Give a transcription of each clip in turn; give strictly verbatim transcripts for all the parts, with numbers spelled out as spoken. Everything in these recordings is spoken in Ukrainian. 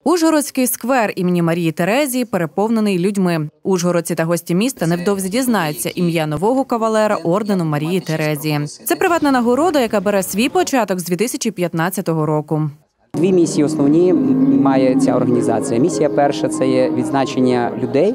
Ужгородський сквер імені Марії Терезії переповнений людьми. Ужгородці та гості міста невдовзі дізнаються ім'я нового кавалера ордену Марії Терезії. Це приватна нагорода, яка бере свій початок з дві тисячі п'ятнадцятого року. Дві місії основні має ця організація. Місія перша – це є відзначення людей,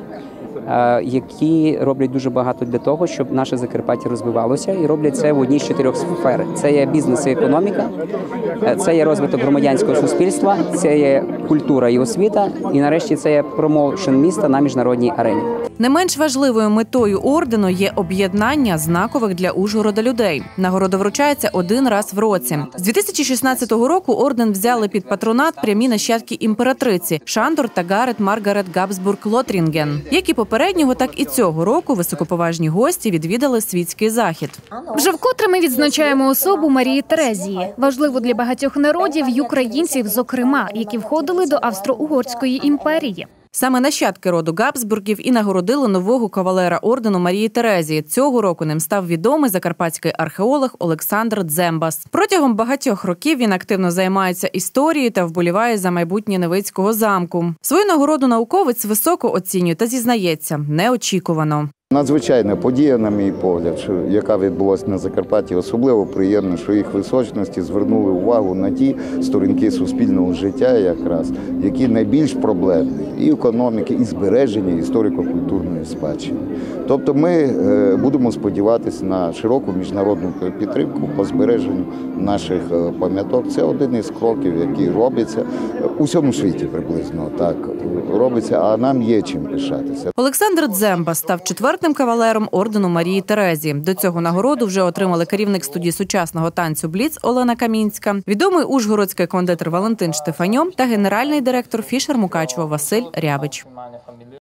які роблять дуже багато для того, щоб наше Закарпаття розвивалося, і роблять це в одній з чотирьох сфер. Це є бізнес і економіка, це є розвиток громадянського суспільства, це є культура і освіта, і нарешті це є промоушен міста на міжнародній арені. Не менш важливою метою ордену є об'єднання знакових для Ужгорода людей. Нагорода вручається один раз в році. З дві тисячі шістнадцятого року орден взяли під патронат прямі нащадки імператриці Шандор та Гарет Маргарет Габсбург-Лотрінген, які попереднього, так і цього року високоповажні гості відвідали світський захід. Вже вкотре ми відзначаємо особу Марії Терезії. Важливу для багатьох народів і українців, зокрема, які входили до Австро-Угорської імперії. Саме нащадки роду Габсбургів і нагородили нового кавалера ордену Марії Терезії. Цього року ним став відомий закарпатський археолог Олександр Дзембас. Протягом багатьох років він активно займається історією та вболіває за майбутнє Невицького замку. Свою нагороду науковець високо оцінює та зізнається – неочікувано. Надзвичайна подія, на мій погляд, яка відбулася на Закарпатті, особливо приємно, що їх височності звернули увагу на ті сторінки суспільного життя, якраз, які найбільш проблемні – і економіки, і збереження історико-культурної спадщини. Тобто ми будемо сподіватися на широку міжнародну підтримку по збереженню наших пам'яток. Це один із кроків, який робиться у всьому світі приблизно так робиться, а нам є чим пишатися. Олександр Дзембас став четвертим кавалером ордену Марії Терезії. До цього нагороду вже отримали керівник студії сучасного танцю «Бліц» Олена Камінська, відомий ужгородський кондитер Валентин Штефаньо та генеральний директор Фішер Мукачево Василь Рябич.